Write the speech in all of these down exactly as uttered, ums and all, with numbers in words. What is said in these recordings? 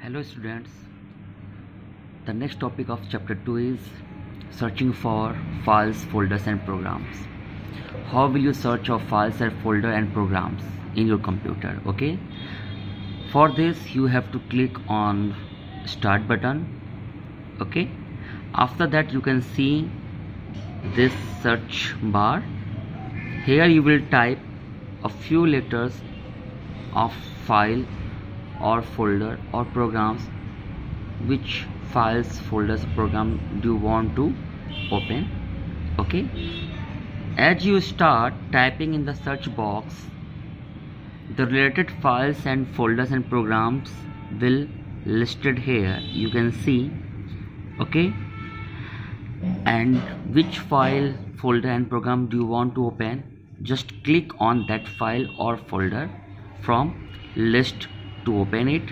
Hello students, the next topic of chapter two is searching for files, folders and programs. How will you search for files and folder and programs in your computer? Okay, for this you have to click on start button. Okay, after that you can see this search bar. Here you will type a few letters of file or folder or programs. Which files, folders, program do you want to open? Okay, as you start typing in the search box, the related files and folders and programs will listed here, you can see. Okay, and which file, folder and program do you want to open? Just click on that file or folder from list to open it.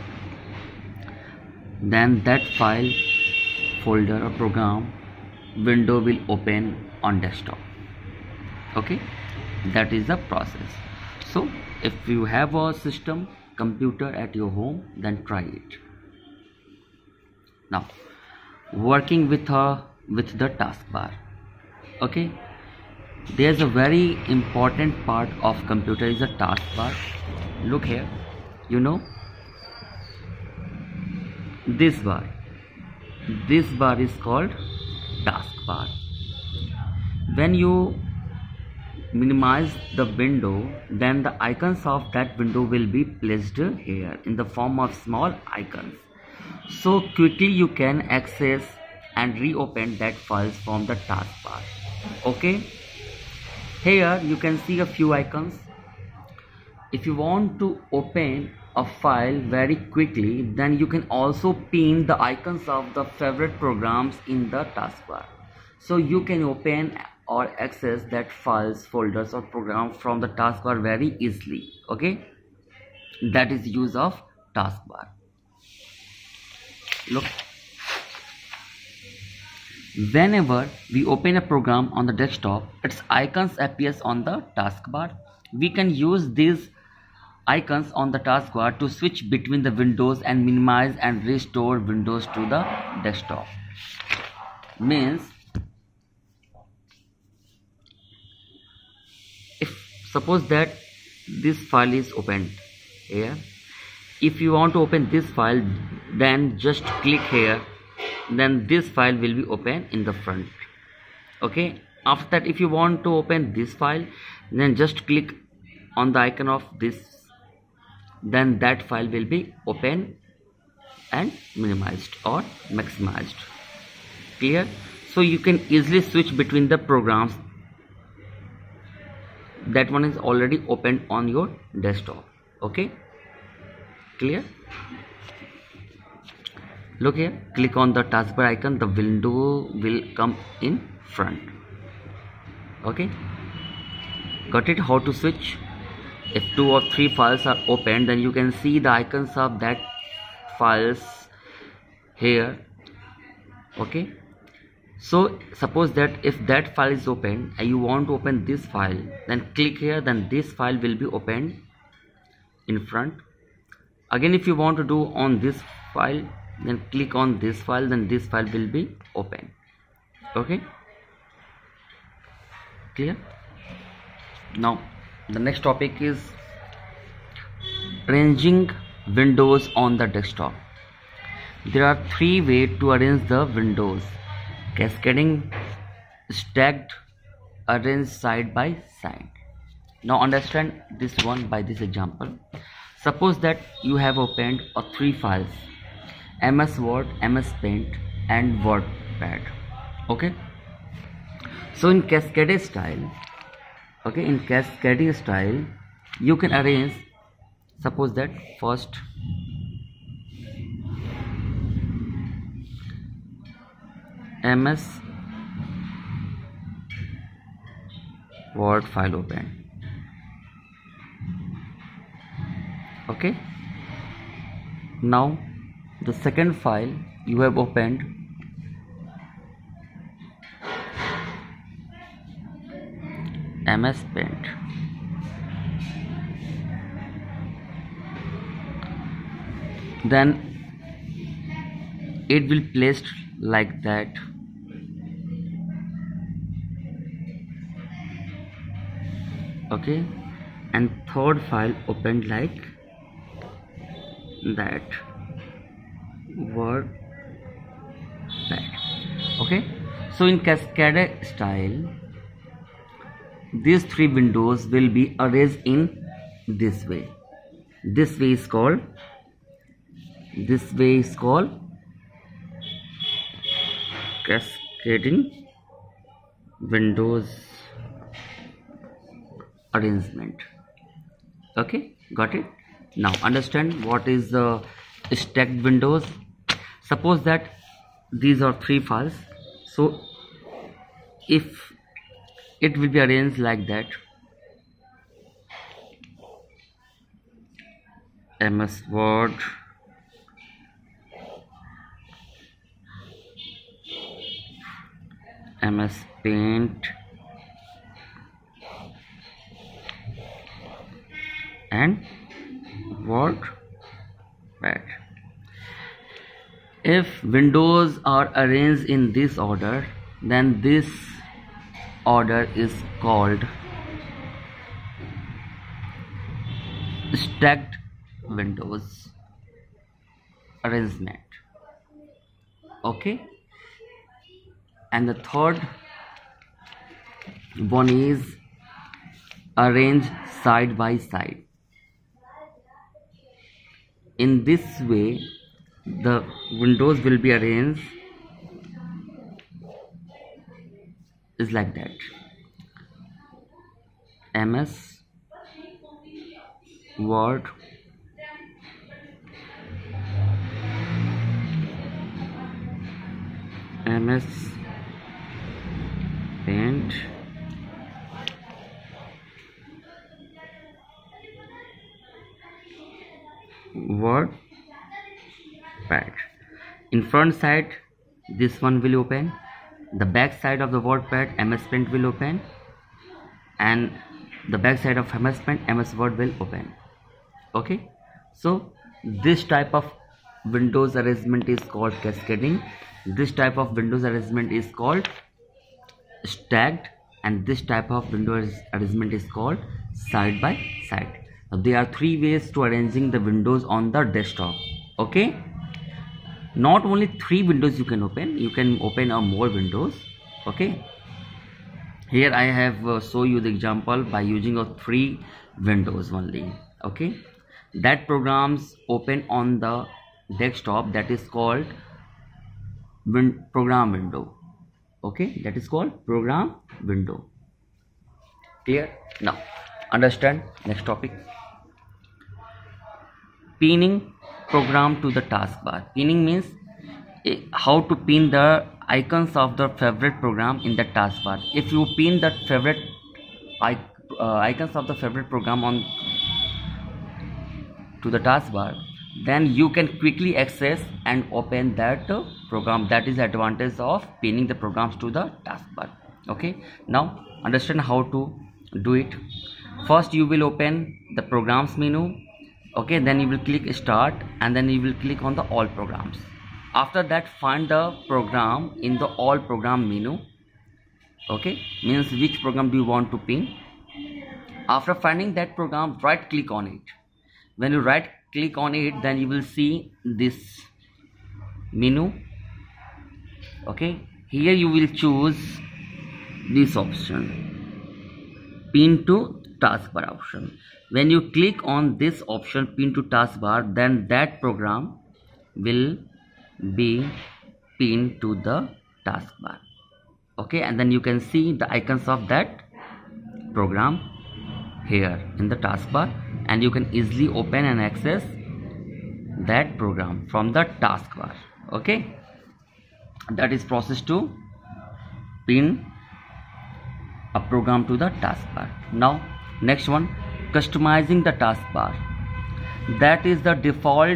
Then that file, folder or program window will open on desktop. Okay, that is the process. So if you have a system computer at your home, then try it. Now working with a with the taskbar. Okay, there's a very important part of computer is a taskbar. Look here, you know this bar this bar is called taskbar. When you minimize the window, then the icons of that window will be placed here in the form of small icons, so quickly you can access and reopen that files from the taskbar. Okay, here you can see a few icons. If you want to open a file very quickly, then you can also pin the icons of the favorite programs in the taskbar, so you can open or access that files, folders or program from the taskbar very easily. Okay, that is use of taskbar. Look, whenever we open a program on the desktop, its icons appears on the taskbar. We can use these icons on the taskbar to switch between the windows and minimize and restore windows to the desktop. Means if suppose that this file is opened here, if you want to open this file, then just click here, then this file will be open in the front. Okay, after that if you want to open this file, then just click on the icon of this, then that file will be open and minimized or maximized. Clear? So you can easily switch between the programs. That one is already opened on your desktop. Okay, clear? Look here, click on the taskbar icon, the window will come in front. Okay, got it? How to switch? If two or three files are opened, then you can see the icons of that files here. Okay, so suppose that if that file is open and you want to open this file, then click here, then this file will be opened in front. Again, if you want to do on this file, then click on this file, then this file will be open. Okay, clear? Now the next topic is arranging windows on the desktop. There are three ways to arrange the windows: cascading, stacked, arranged side by side. Now understand this one by this example. Suppose that you have opened a three files: M S Word, M S Paint and WordPad. Okay, so in cascade style, okay, in cascading style you can arrange, suppose that first M S Word file open. Okay, now the second file you have opened M S Paint. Then it will placed like that. Okay, and third file opened like that. WordPad. Okay, so in cascade style, these three windows will be arranged in this way. This way is called this way is called cascading windows arrangement. Okay, got it? Now understand what is the stacked windows. Suppose that these are three files, so if it will be arranged like that, M S Word, M S Paint, and WordPad. If windows are arranged in this order, then this order is called stacked windows arrangement. Okay, and the third one is arranged side by side. In this way, the windows will be arranged is like that. M S Word, M S Paint, WordPad. In front side, this one will open. The back side of the WordPad, M S Paint will open, and the back side of M S Paint, M S Word will open. Okay, so this type of windows arrangement is called cascading. This type of windows arrangement is called stacked, and this type of windows arrangement is called side by side. Now, there are three ways to arranging the windows on the desktop. Okay, not only three windows you can open, you can open a more windows. Okay, here I have uh, show you the example by using of three windows only. Okay, that programs open on the desktop, that is called win program window. Okay, that is called program window. Clear? Now understand next topic. Pinning program to the taskbar. Pinning means eh, how to pin the icons of the favorite program in the taskbar. If you pin that favorite uh, icons of the favorite program on to the taskbar, then you can quickly access and open that uh, program. That is the advantage of pinning the programs to the taskbar. Okay, now understand how to do it. First you will open the programs menu. Okay, then you will click start, and then you will click on the all programs. After that, find the program in the all program menu. Okay, means which program do you want to pin. After finding that program, right click on it. When you right click on it, then you will see this menu. Okay, here you will choose this option, pin to taskbar option. When you click on this option, pin to taskbar, then that program will be pinned to the taskbar. Okay, and then you can see the icons of that program here in the taskbar, and you can easily open and access that program from the taskbar. Okay, that is process to pin a program to the taskbar. Now next one, customizing the taskbar. That is the default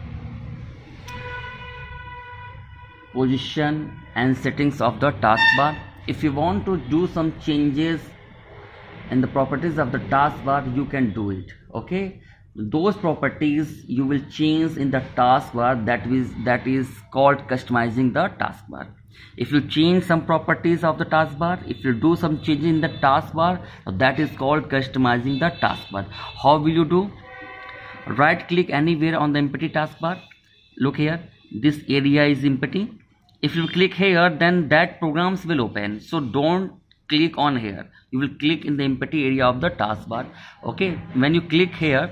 position and settings of the taskbar. If you want to do some changes in the properties of the taskbar, you can do it. Okay, those properties you will change in the taskbar, that is that is called customizing the taskbar. If you change some properties of the taskbar, if you do some change in the taskbar, that is called customizing the taskbar. How will you do? Right click anywhere on the empty taskbar. Look here, this area is empty. If you click here, then that programs will open. So don't click on here, you will click in the empty area of the taskbar. Okay, when you click here,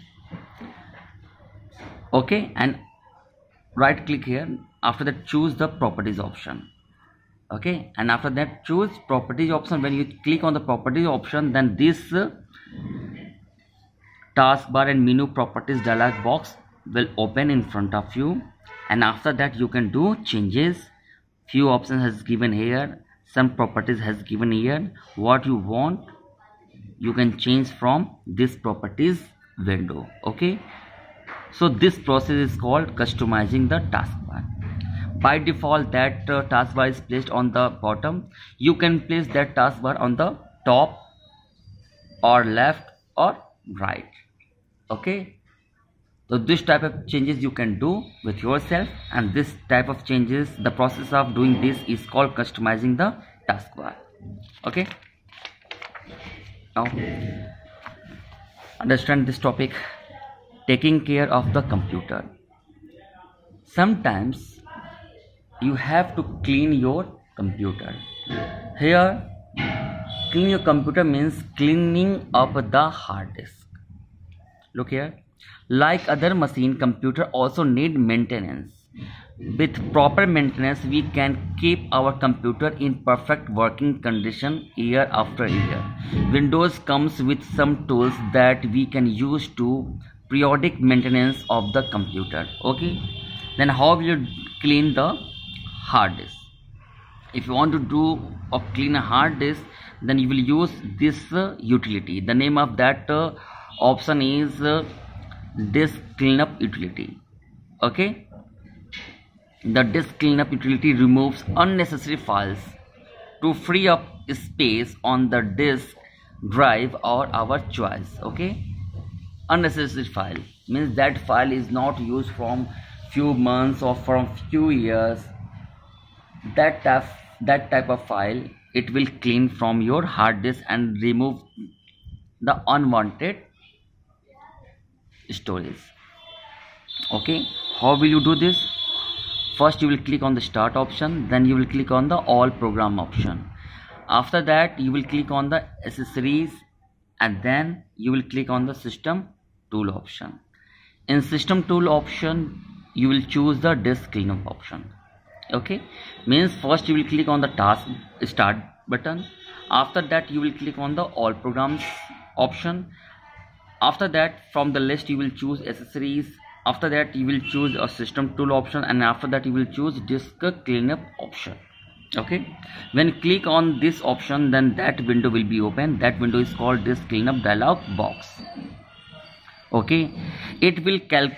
okay, and right click here, after that choose the properties option. Okay, and after that choose properties option. When you click on the properties option, then this uh, taskbar and menu properties dialog box will open in front of you, and after that you can do changes. Few options has given here, some properties has given here. What you want you can change from this properties window. Okay, so this process is called customizing the taskbar. By default that uh, taskbar is placed on the bottom. You can place that taskbar on the top or left or right. Okay, so this type of changes you can do with yourself, and this type of changes, the process of doing this is called customizing the taskbar. Okay, now understand this topic, taking care of the computer. Sometimes you have to clean your computer. Here, clean your computer means cleaning up the hard disk. Look here, like other machine, computer also need maintenance. With proper maintenance, we can keep our computer in perfect working condition year after year. Windows comes with some tools that we can use to periodic maintenance of the computer. Okay, then how will you clean the hard disk? If you want to do or clean a hard disk, then you will use this uh, utility. The name of that uh, option is uh, disk cleanup utility. Okay, the disk cleanup utility removes unnecessary files to free up space on the disk drive or our choice. Okay, unnecessary file means that file is not used from few months or from few years. That type that type of file, it will clean from your hard disk and remove the unwanted storage. Okay, how will you do this? First you will click on the start option, then you will click on the all program option. After that you will click on the accessories, and then you will click on the system tool option. In system tool option you will choose the disk cleanup option. Okay, means first you will click on the task start button. After that you will click on the all programs option. After that from the list you will choose accessories. After that you will choose a system tool option, and after that you will choose disk cleanup option. Okay, when you click on this option, then that window will be open. That window is called disk cleanup dialog box. Okay, it will calculate